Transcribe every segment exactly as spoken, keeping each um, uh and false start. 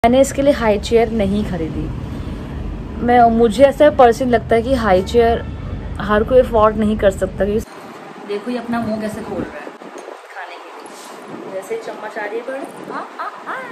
मैंने इसके लिए हाई चेयर नहीं खरीदी। मैं मुझे ऐसा पर्सन लगता है कि हाई चेयर हर कोई अफोर्ड नहीं कर सकता। देखो ये अपना मुंह कैसे खोल रहा है खाने के लिए, जैसे चम्मच आ रही है बड़े। हाँ हाँ हाँ।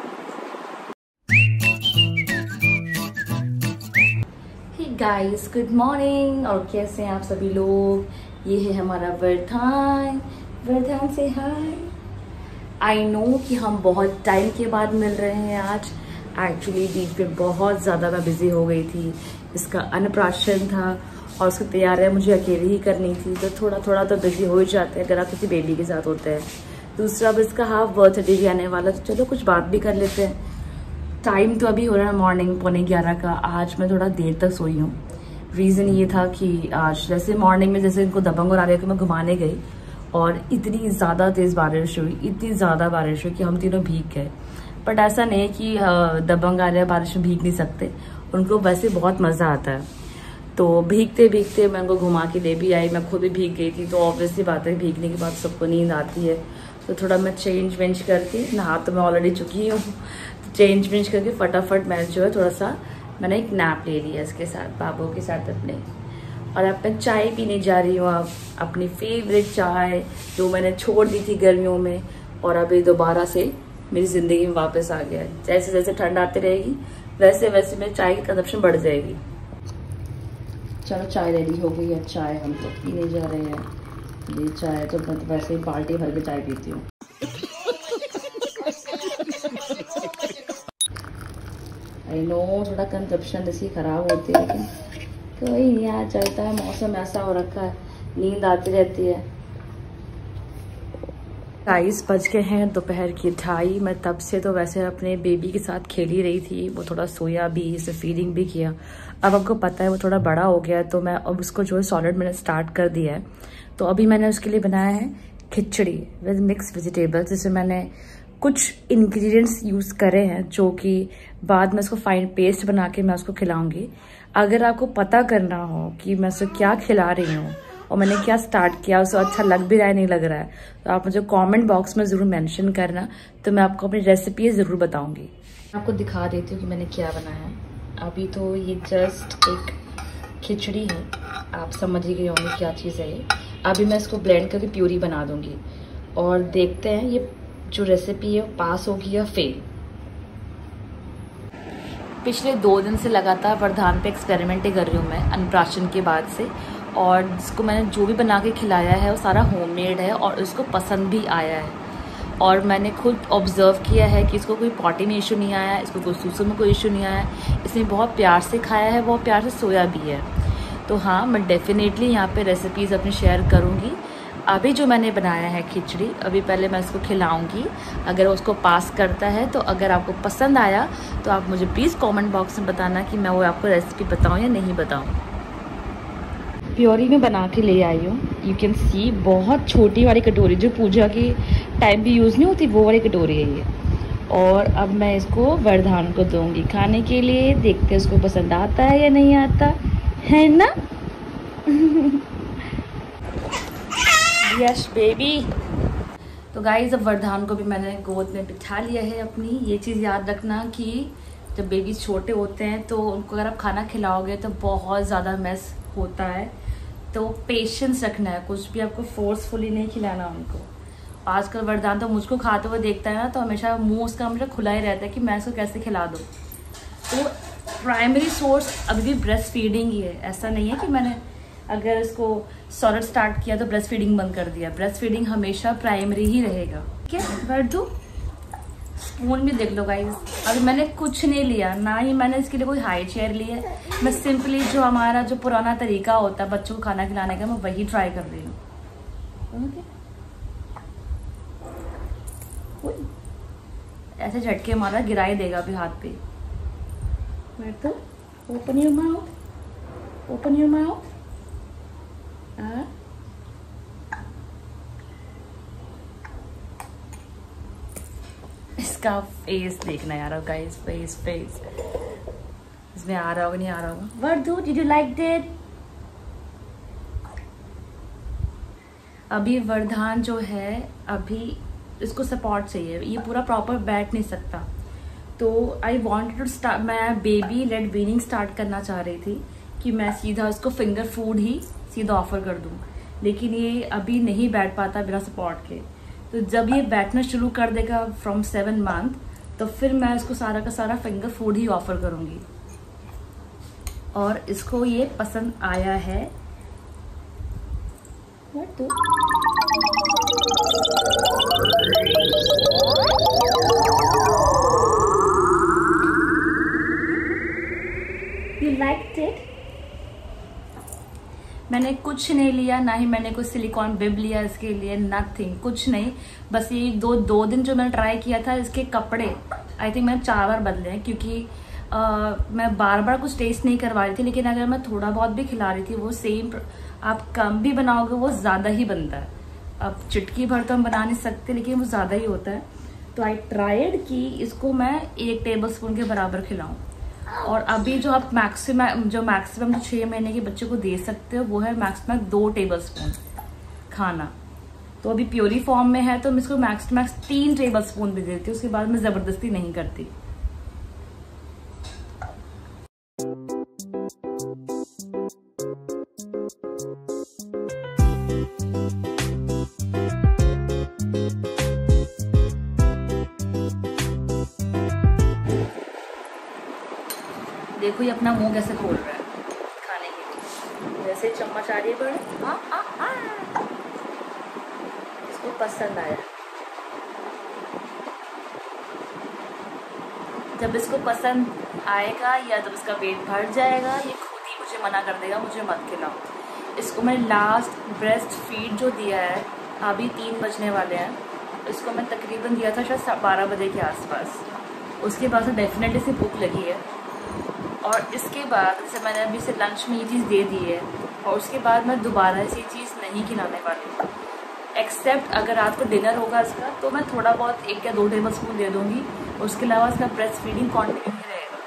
Hey guys, good morning. और कैसे हैं आप सभी लोग। ये है हमारा वर्धान। वर्धान से हाय। आई नो कि हम बहुत टाइम के बाद मिल रहे हैं आज। एक्चुअली बीच में बहुत ज़्यादा मैं बिज़ी हो गई थी। इसका अन्नप्राशन था और उसकी तैयारियाँ मुझे अकेले ही करनी थी, तो थोड़ा थोड़ा तो बिज़ी हो ही जाते हैं अगर आप किसी बेबी के साथ होते हैं। दूसरा अब इसका हाफ बर्थडे भी आने वाला, तो चलो कुछ बात भी कर लेते हैं। टाइम तो अभी हो रहा है मॉर्निंग पौने ग्यारह का। आज मैं थोड़ा देर तक सोई हूँ। रीज़न ये था कि आज जैसे मॉर्निंग में जैसे इनको दबंग और आ रहे कि मैं घुमाने गई और इतनी ज़्यादा तेज़ बारिश हुई, इतनी ज़्यादा बारिश हुई कि हम तीनों भीग गए। बट ऐसा नहीं है कि दबंग आ रहे हैं बारिश में भीग नहीं सकते, उनको वैसे बहुत मज़ा आता है। तो भीगते भीगते मैं उनको घुमा के ले भी आई, मैं खुद भी भीग गई थी। तो ऑब्वियसली बात है भीगने के बाद सबको नींद आती है, तो थोड़ा मैं चेंज वेंज करके, नहा तो मैं ऑलरेडी चुकी हूँ, तो चेंज वेंज करके फटाफट मैं जो है थोड़ा सा मैंने एक नैप ले लिया इसके साथ, बाबू के साथ अपने। और अब मैं चाय पीने जा रही हूँ, अब अपनी फेवरेट चाय जो मैंने छोड़ दी थी गर्मियों में, और अभी दोबारा से मेरी ज़िंदगी में वापस आ गया। जैसे जैसे ठंड आती रहेगी वैसे वैसे मेरी चाय की कंजप्शन बढ़ जाएगी। चलो चाय रेडी हो गई है। चाय हम तो पीने जा रहे हैं। ये चाय तो मैं तो वैसे ही बाल्टी भर के चाय पीती हूँ। आई नो थोड़ा कंजप्शन इसकी खराब होती है, लेकिन कोई नहीं, यहाँ चलता है। मौसम ऐसा हो रखा है, नींद आती रहती है। ढाईस बज के हैं दोपहर की ढाई। मैं तब से तो वैसे अपने बेबी के साथ खेल ही रही थी। वो थोड़ा सोया भी, इसे फीडिंग भी किया। अब आपको पता है वो थोड़ा बड़ा हो गया, तो मैं अब उसको जो है सॉलिड मैंने स्टार्ट कर दिया है। तो अभी मैंने उसके लिए बनाया है खिचड़ी विद मिक्स वेजिटेबल्स, जिसमें मैंने कुछ इंग्रेडिएंट्स यूज़ करे हैं जो कि बाद में उसको फाइन पेस्ट बना के मैं उसको खिलाऊंगी। अगर आपको पता करना हो कि मैं उसको क्या खिला रही हूँ और मैंने क्या स्टार्ट किया, उसको अच्छा लग भी रहा है नहीं लग रहा है, तो आप मुझे कमेंट बॉक्स में ज़रूर मेंशन करना, तो मैं आपको अपनी रेसिपी ज़रूर बताऊंगी। आपको दिखा देती हूँ कि मैंने क्या बनाया है। अभी तो ये जस्ट एक खिचड़ी है, आप समझ ही गए होंगे क्या चीज़ है ये। अभी मैं इसको ब्लेंड करके प्यूरी बना दूंगी और देखते हैं ये जो रेसिपी है पास होगी या फेल। पिछले दो दिन से लगातार वर्धान पे एक्सपेरिमेंट ही कर रही हूँ मैं अन्नप्राशन के बाद से, और जिसको मैंने जो भी बना के खिलाया है वो सारा होममेड है और उसको पसंद भी आया है। और मैंने खुद ऑब्जर्व किया है कि इसको कोई पॉटी में इशू नहीं आया, इसको कोई सूसू में कोई इशू नहीं आया, इसने बहुत प्यार से खाया है, बहुत प्यार से सोया भी है। तो हाँ, मैं डेफिनेटली यहाँ पे रेसिपीज़ अपनी शेयर करूँगी। अभी जो मैंने बनाया है खिचड़ी, अभी पहले मैं इसको खिलाऊंगी। अगर उसको पास करता है तो अगर आपको पसंद आया तो आप मुझे प्लीज़ कमेंट बॉक्स में बताना कि मैं वो आपको रेसिपी बताऊं या नहीं बताऊं। प्योरी में बना के ले आई हूँ। यू कैन सी बहुत छोटी वाली कटोरी, जो पूजा के टाइम भी यूज़ नहीं होती वो वाली कटोरी है ये। और अब मैं इसको वर्धान को दूँगी खाने के लिए। देखते हैं उसको पसंद आता है या नहीं आता है ना। Yes baby. तो गाइज अब वर्धान को भी मैंने गोद में बिठा लिया है अपनी। ये चीज़ याद रखना कि जब बेबी छोटे होते हैं तो उनको अगर आप खाना खिलाओगे तो बहुत ज़्यादा मेस होता है, तो पेशेंस रखना है। कुछ भी आपको फोर्सफुली नहीं खिलाना उनको। आजकल वर्धान तो मुझको खाते हुए देखता है ना, तो हमेशा मुंह उसका मुझे खुला ही रहता है कि मैं इसको कैसे खिला दूँ। तो प्राइमरी सोर्स अभी भी ब्रेस्ट फीडिंग ही है। ऐसा नहीं है कि मैंने अगर इसको सॉलिड स्टार्ट किया तो ब्रेस्ट फीडिंग बंद कर दिया। ब्रेस्ट फीडिंग हमेशा प्राइमरी ही रहेगा। ठीक है वर्धू, स्पून भी देख लो गाइस। अभी मैंने कुछ नहीं लिया, ना ही मैंने इसके लिए कोई हाई चेयर ली है। मैं सिंपली जो हमारा जो पुराना तरीका होता है बच्चों को खाना खिलाने का, मैं वही ट्राई कर रही हूँ। ऐसे झटके मारा गिरा ही देगा अभी हाथ पे। Vardhu, open your mouth, open your mouth. इसका फेस देखना यार गाइस, फेस फेस इसमें आ रहा होगा नहीं आ रहा होगा। Vardhu, did you like that? अभी वर्धान जो है, अभी इसको सपोर्ट चाहिए। ये पूरा प्रॉपर बैठ नहीं सकता, तो आई वांटेड टू स्टार्ट, मैं बेबी लेड वीनिंग स्टार्ट करना चाह रही थी कि मैं सीधा उसको फिंगर फूड ही सीधा ऑफर कर दूं, लेकिन ये अभी नहीं बैठ पाता बिना सपोर्ट के। तो जब ये बैठना शुरू कर देगा फ्रॉम सेवन मंथ, तो फिर मैं इसको सारा का सारा फिंगर फूड ही ऑफर करूंगी। और इसको ये पसंद आया है। तो You liked it? मैंने कुछ नहीं लिया, ना ही मैंने कोई सिलिकॉन बिब लिया इसके लिए, नथिंग, कुछ नहीं। बस ये दो दो दिन जो मैंने ट्राई किया था, इसके कपड़े आई थिंक मैंने चार बार बदले हैं, क्योंकि आ, मैं बार बार कुछ टेस्ट नहीं करवा रही थी। लेकिन अगर मैं थोड़ा बहुत भी खिला रही थी, वो सेम आप कम भी बनाओगे वो ज़्यादा ही बनता है। अब चुटकी भर तो हम बना नहीं सकते, लेकिन वो ज़्यादा ही होता है। तो आई ट्राइड कि इसको मैं एक टेबल स्पून के बराबर खिलाऊं। और अभी जो आप मैक्सिमम जो मैक्सिमम जो छः महीने के बच्चे को दे सकते हो वो है मैक्सिमम दो टेबल स्पून खाना। तो अभी प्योरी फॉर्म में है, तो मैं इसको मैक्स मैक्स तीन टेबल स्पून भी देती हूँ। उसके बाद मैं ज़बरदस्ती नहीं करती। देखो ये अपना मुंह कैसे खोल रहा है खाने के लिए, जैसे चम्मच आ रही है बड़े। हाँ हाँ हाँ, इसको पसंद आया। जब इसको पसंद आएगा या जब इसका पेट भर जाएगा, ये खुद ही मुझे मना कर देगा, मुझे मत खिलाओ। इसको मैंने लास्ट ब्रेस्ट फीड जो दिया है, अभी तीन बजने वाले हैं, इसको मैं तकरीबन दिया था शायद बारह बजे के आसपास। उसके बाद से डेफिनेटली से भूख लगी है। और इसके बाद जैसे मैंने अभी से लंच में ये चीज़ दे दी है, और उसके बाद मैं दोबारा ऐसी चीज़ नहीं खिलाने वाली, एक्सेप्ट अगर रात को डिनर होगा इसका, तो मैं थोड़ा बहुत एक या दो टेबल स्पून दे दूँगी। उसके अलावा इसका ब्रेस्ट फीडिंग कॉन्टिन्यू ही रहेगा।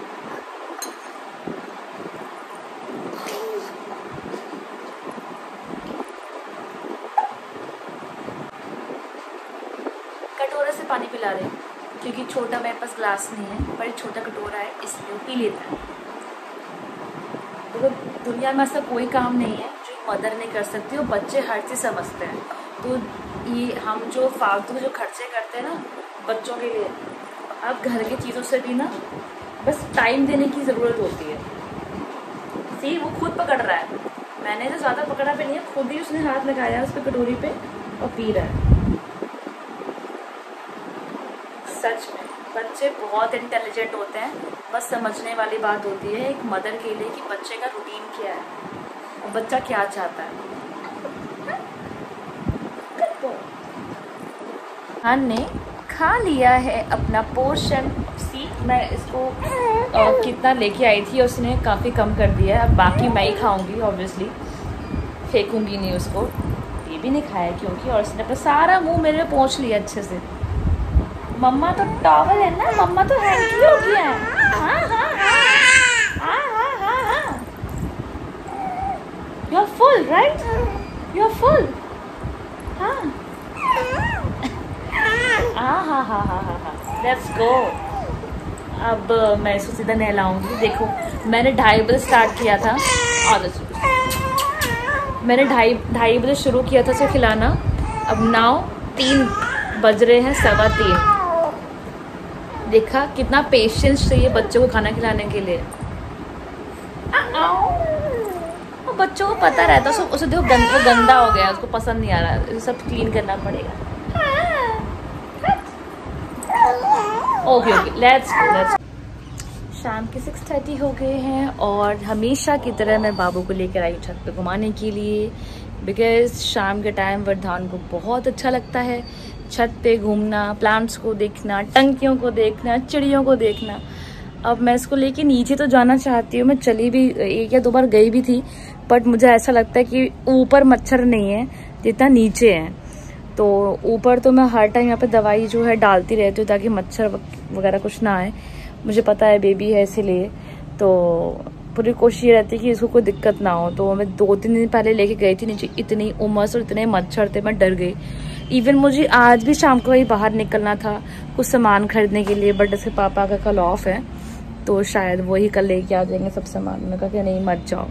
कटोरे से पानी पिला रहे हैं, क्योंकि छोटा मेरे पास ग्लास नहीं है, पर छोटा कटोरा है, इसलिए पी लेता है। तो दुनिया में ऐसा कोई काम नहीं है जो मदर नहीं कर सकती, और बच्चे हर चीज़ समझते हैं। तो ये हम जो फालतू जो खर्चे करते हैं ना बच्चों के लिए, अब घर की चीज़ों से भी ना बस टाइम देने की ज़रूरत होती है। सी वो खुद पकड़ रहा है, मैंने तो ज़्यादा पकड़ा भी नहीं है, खुद ही उसने हाथ लगाया उस पर कटोरी पे और पी रहा है। सच में बच्चे बहुत इंटेलिजेंट होते हैं, बस समझने वाली बात होती है एक मदर के लिए कि बच्चे का रूटीन क्या है और बच्चा क्या चाहता है। खान ने खा लिया है अपना पोर्शन। सी मैं इसको आ, कितना लेके आई थी, उसने काफ़ी कम कर दिया है। अब बाकी मैं ही खाऊंगी, ऑब्वियसली फेंकूंगी नहीं उसको। ये भी नहीं खाया क्योंकि, और उसने अपना सारा मुंह मेरे में पोंछ लिया अच्छे से। मम्मा तो टॉवल है ना, मम्मा तो हैंकी हो गया है। हाँ हाँ हाँ हाँ हाँ हाँ, you are full right, you are full. हाँ हाँ हाँ हाँ हाँ हाँ हाँ, लेट्स गो। अब मैं इसको सीधा नहलाऊंगी। देखो मैंने ढाई बजे स्टार्ट किया था, और मैंने ढाई ढाई बजे शुरू किया था इसे खिलाना। अब नाउ तीन बज रहे हैं, सवा तीन। देखा कितना पेशेंस चाहिए बच्चों को खाना खिलाने के लिए। और बच्चों को पता रहता है, उसे देखो गंदा गंदा हो गया, उसको पसंद नहीं आ रहा, सब क्लीन करना पड़ेगा। Okay okay let's let's. शाम के सिक्स थर्टी हो गए हैं, और हमेशा की तरह मैं बाबू को लेकर आई छत पे घुमाने के लिए, बिकॉज शाम के टाइम वरदान को बहुत अच्छा लगता है छत पे घूमना, प्लांट्स को देखना, टंकियों को देखना, चिड़ियों को देखना। अब मैं इसको लेके नीचे तो जाना चाहती हूँ, मैं चली भी एक या दो बार गई भी थी, बट मुझे ऐसा लगता है कि ऊपर मच्छर नहीं है जितना नीचे है। तो ऊपर तो मैं हर टाइम यहाँ पे दवाई जो है डालती रहती हूँ ताकि मच्छर वगैरह कुछ ना आए। मुझे पता है बेबी है इसीलिए, तो पूरी कोशिश ये रहती है कि इसको कोई दिक्कत ना हो। तो मैं दो तीन दिन पहले लेके गई थी नीचे, इतनी उमस और इतने मच्छर थे, मैं डर गई। इवन मुझे आज भी शाम को ही बाहर निकलना था कुछ सामान खरीदने के लिए, बट इसके पापा का कल ऑफ है तो शायद वो ही कल लेके आ जाएंगे सब सामान। मैंने कहा कि नहीं मत जाओ।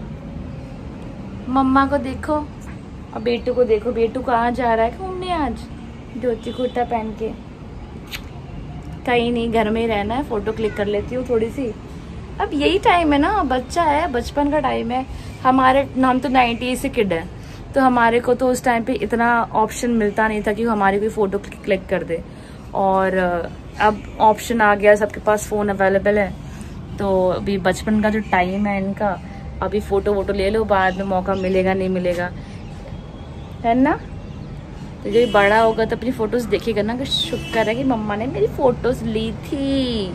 मम्मा को देखो और बेटू को देखो, बेटू कहाँ जा रहा है घूमने आज धोती कुर्ता पहन के। कहीं नहीं, घर में ही रहना है, फोटो क्लिक कर लेती हूँ थोड़ी सी। अब यही टाइम है ना, बच्चा है, बचपन का टाइम है। हमारे हम तो नाइन्टी से किड है, तो हमारे को तो उस टाइम पे इतना ऑप्शन मिलता नहीं था कि हमारी कोई फ़ोटो क्लिक कर दे। और अब ऑप्शन आ गया, सबके पास फ़ोन अवेलेबल है। तो अभी बचपन का जो टाइम है इनका, अभी फ़ोटो वोटो ले लो, बाद में मौका मिलेगा नहीं मिलेगा, है ना। तो जब बड़ा होगा तो अपनी फ़ोटोज़ देखेगा ना कि शुक्र है कि मम्मा ने मेरी फ़ोटोज़ ली थी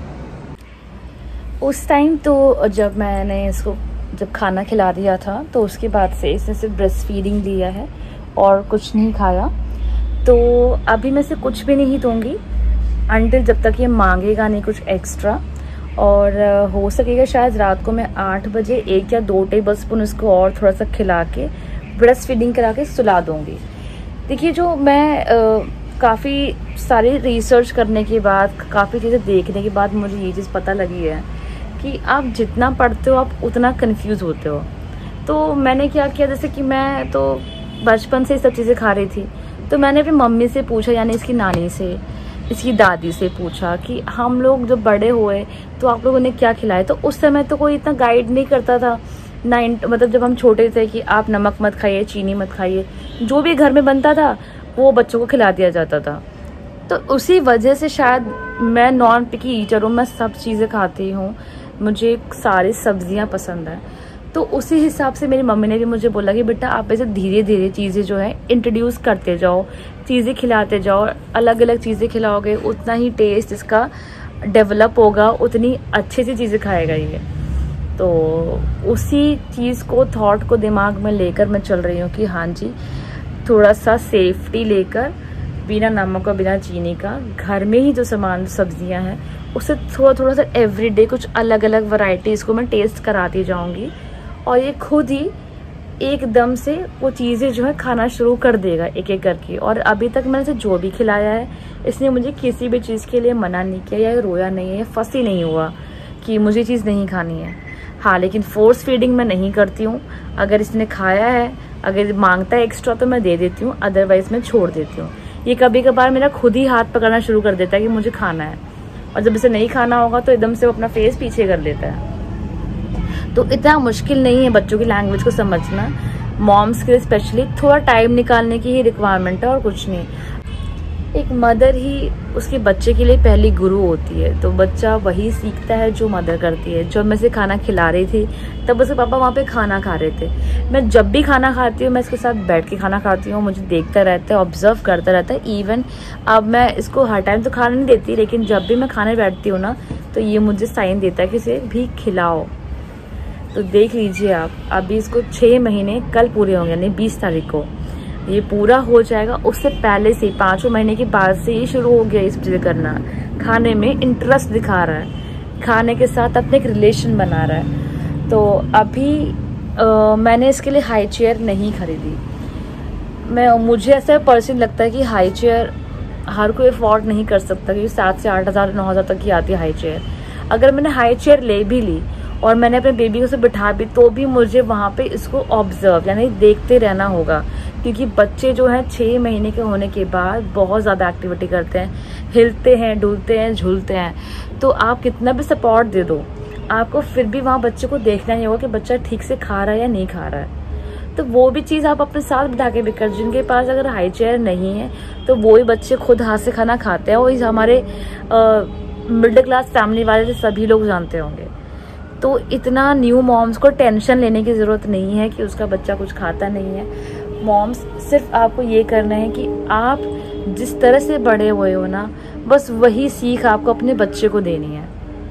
उस टाइम। तो जब मैंने इसको जब खाना खिला दिया था तो उसके बाद से इसने सिर्फ ब्रेस्ट फीडिंग लिया है और कुछ नहीं खाया। तो अभी मैं इसे कुछ भी नहीं दूंगी अंटिल जब तक ये मांगेगा नहीं कुछ एक्स्ट्रा। और हो सकेगा शायद रात को मैं आठ बजे एक या दो टेबल स्पून इसको और थोड़ा सा खिला के ब्रेस्ट फीडिंग करा के सुला दूंगी। देखिए, जो मैं काफ़ी सारी रिसर्च करने के बाद, काफ़ी चीज़ें देखने के बाद मुझे ये चीज़ पता लगी है कि आप जितना पढ़ते हो आप उतना कंफ्यूज होते हो। तो मैंने क्या किया, जैसे कि मैं तो बचपन से सब चीज़ें खा रही थी, तो मैंने अपनी मम्मी से पूछा, यानी इसकी नानी से, इसकी दादी से पूछा कि हम लोग जब बड़े हुए तो आप लोगों ने क्या खिलाया। तो उस समय तो कोई इतना गाइड नहीं करता था, नाइन मतलब जब हम छोटे थे कि आप नमक मत खाइए, चीनी मत खाइए, जो भी घर में बनता था वो बच्चों को खिला दिया जाता था। तो उसी वजह से शायद मैं नॉन पिकी ईटर हूँ, मैं सब चीज़ें खाती हूँ, मुझे सारी सब्जियाँ पसंद हैं। तो उसी हिसाब से मेरी मम्मी ने भी मुझे बोला कि बेटा आप ऐसे धीरे धीरे चीज़ें जो है इंट्रोड्यूस करते जाओ, चीज़ें खिलाते जाओ, अलग अलग चीज़ें खिलाओगे उतना ही टेस्ट इसका डेवलप होगा, उतनी अच्छी सी चीज़ें खाएगा ये। तो उसी चीज़ को, थॉट को दिमाग में लेकर मैं चल रही हूँ कि हाँ जी, थोड़ा सा सेफ्टी लेकर, बिना नमक और बिना चीनी का, घर में ही जो सामान सब्जियां हैं उससे थोड़ा थोड़ा सा एवरीडे कुछ अलग अलग वैरायटीज़ को मैं टेस्ट कराती जाऊंगी और ये खुद ही एकदम से वो चीज़ें जो है खाना शुरू कर देगा एक एक करके। और अभी तक मैंने इसे जो भी खिलाया है, इसने मुझे किसी भी चीज़ के लिए मना नहीं किया या रोया नहीं है या फंसी नहीं हुआ कि मुझे चीज़ नहीं खानी है। हाँ, लेकिन फोर्स फीडिंग मैं नहीं करती हूँ। अगर इसने खाया है, अगर मांगता है एक्स्ट्रा तो मैं दे देती हूँ, अदरवाइज मैं छोड़ देती हूँ। ये कभी कभार मेरा खुद ही हाथ पकड़ना शुरू कर देता है कि मुझे खाना है, और जब इसे नहीं खाना होगा तो एकदम से वो अपना फेस पीछे कर लेता है। तो इतना मुश्किल नहीं है बच्चों की लैंग्वेज को समझना, मॉम्स के लिए स्पेशली थोड़ा टाइम निकालने की ही रिक्वायरमेंट है और कुछ नहीं। एक मदर ही उसके बच्चे के लिए पहली गुरु होती है, तो बच्चा वही सीखता है जो मदर करती है। जब मैं इसे खाना खिला रही थी तब उसके पापा वहाँ पे खाना खा रहे थे। मैं जब भी खाना खाती हूँ मैं इसके साथ बैठ के खाना खाती हूँ, मुझे देखता रहता है, ऑब्जर्व करता रहता है। इवन अब मैं इसको हर टाइम तो खाना नहीं देती, लेकिन जब भी मैं खाने बैठती हूँ ना तो ये मुझे साइन देता है कि इसे भी खिलाओ। तो देख लीजिए आप, अभी इसको छः महीने कल पूरे होंगे, यानी बीस तारीख को ये पूरा हो जाएगा। उससे पहले से पाँचों महीने के बाद से ये शुरू हो गया इस चीज़ करना, खाने में इंटरेस्ट दिखा रहा है, खाने के साथ अपने एक रिलेशन बना रहा है। तो अभी आ, मैंने इसके लिए हाई चेयर नहीं खरीदी। मैं मुझे ऐसा पर्सनली लगता है कि हाई चेयर हर कोई अफोर्ड नहीं कर सकता, क्योंकि सात से आठ हज़ार नौ हज़ार तक की आती है हाई चेयर। अगर मैंने हाई चेयर ले भी ली और मैंने अपने बेबी को उसे बिठा भी, तो भी मुझे वहाँ पे इसको ऑब्जर्व यानी देखते रहना होगा, क्योंकि बच्चे जो हैं छः महीने के होने के बाद बहुत ज़्यादा एक्टिविटी करते हैं, हिलते हैं, डुलते हैं, झूलते हैं। तो आप कितना भी सपोर्ट दे दो, आपको फिर भी वहाँ बच्चे को देखना ही होगा कि बच्चा ठीक से खा रहा है या नहीं खा रहा है। तो वो भी चीज़ आप अपने साथ बिठा के भी कर, जिनके पास अगर हाई चेयर नहीं है तो वो ही बच्चे खुद हाथ से खाना खाते हैं। वही हमारे मिडिल क्लास फैमिली वाले सभी लोग जानते होंगे। तो इतना न्यू मॉम्स को टेंशन लेने की ज़रूरत नहीं है कि उसका बच्चा कुछ खाता नहीं है। मॉम्स सिर्फ आपको ये करना है कि आप जिस तरह से बड़े हुए हो ना, बस वही सीख आपको अपने बच्चे को देनी है।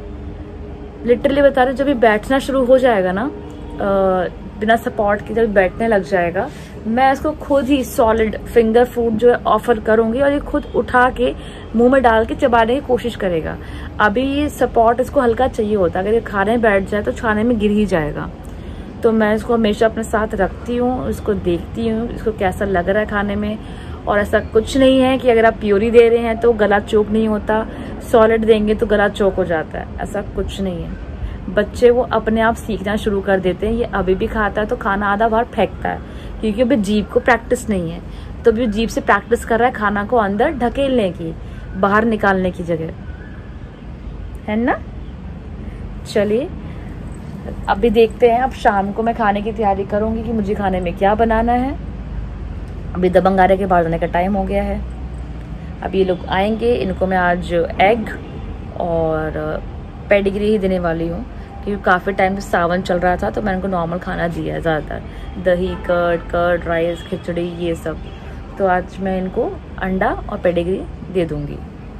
लिटरली बता रहे, जब ये बैठना शुरू हो जाएगा ना, आ, बिना सपोर्ट के जब बैठने लग जाएगा, मैं इसको खुद ही सॉलिड फिंगर फूड जो है ऑफर करूंगी और ये खुद उठा के मुंह में डाल के चबाने की कोशिश करेगा। अभी ये सपोर्ट इसको हल्का चाहिए होता है, अगर ये खाने बैठ जाए तो खाने में गिर ही जाएगा। तो मैं इसको हमेशा अपने साथ रखती हूँ, इसको देखती हूँ इसको कैसा लग रहा है खाने में, और ऐसा कुछ नहीं है कि अगर आप प्योरी दे रहे हैं तो गला चोक नहीं होता, सॉलिड देंगे तो गला चोक हो जाता है, ऐसा कुछ नहीं है। बच्चे वो अपने आप सीखना शुरू कर देते हैं। ये अभी भी खाता है तो खाना आधा बाहर फेंकता है, क्योंकि अभी जीभ को प्रैक्टिस नहीं है। तो अभी जीभ से प्रैक्टिस कर रहा है खाना को अंदर ढकेलने की, बाहर निकालने की जगह, है ना। चलिए अभी देखते हैं। अब शाम को मैं खाने की तैयारी करूंगी कि मुझे खाने में क्या बनाना है। अभी दबंग आ रहे के बाहर जाने का टाइम हो गया है। अब ये लोग आएंगे, इनको मैं आज एग और पेडिग्री ही देने वाली हूँ, क्योंकि काफ़ी टाइम से सावन चल रहा था तो मैंने उनको नॉर्मल खाना दिया है ज़्यादातर, दही, कर्ड कर्ड राइस, खिचड़ी, ये सब। तो आज मैं इनको अंडा और पेडिग्री दे दूँगी।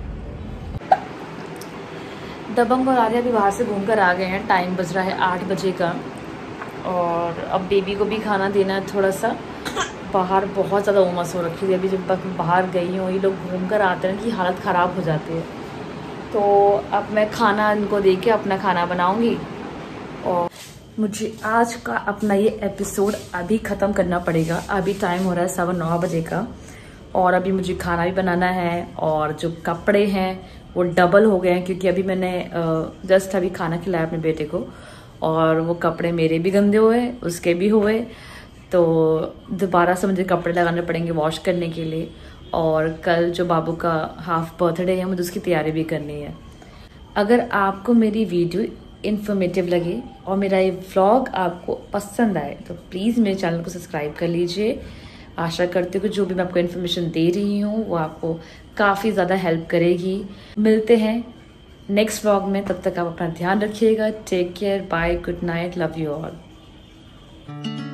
दबंग और आर्या भी बाहर से घूम कर आ गए हैं। टाइम बज रहा है आठ बजे का, और अब बेबी को भी खाना देना है थोड़ा सा। बाहर बहुत ज़्यादा उमस हो रखी है। अभी जब तक बाहर गई हूँ, ये लोग घूम कर आते हैं कि हालत ख़राब हो जाती है। तो अब मैं खाना इनको दे के अपना खाना बनाऊँगी। और मुझे आज का अपना ये एपिसोड अभी ख़त्म करना पड़ेगा। अभी टाइम हो रहा है सवा नौ बजे का, और अभी मुझे खाना भी बनाना है। और जो कपड़े हैं वो डबल हो गए हैं, क्योंकि अभी मैंने जस्ट अभी खाना खिलाया अपने बेटे को, और वो कपड़े मेरे भी गंदे हुए, उसके भी हुए। तो दोबारा से मुझे कपड़े लगाने पड़ेंगे वॉश करने के लिए। और कल जो बाबू का हाफ बर्थडे है, मुझे उसकी तैयारी भी करनी है। अगर आपको मेरी वीडियो इन्फॉर्मेटिव लगे और मेरा ये व्लॉग आपको पसंद आए तो प्लीज़ मेरे चैनल को सब्सक्राइब कर लीजिए। आशा करती हूँ कि जो भी मैं आपको इन्फॉर्मेशन दे रही हूँ वो आपको काफ़ी ज़्यादा हेल्प करेगी। मिलते हैं नेक्स्ट व्लॉग में, तब तक आप अपना ध्यान रखिएगा। Take care, bye, good night, love you all.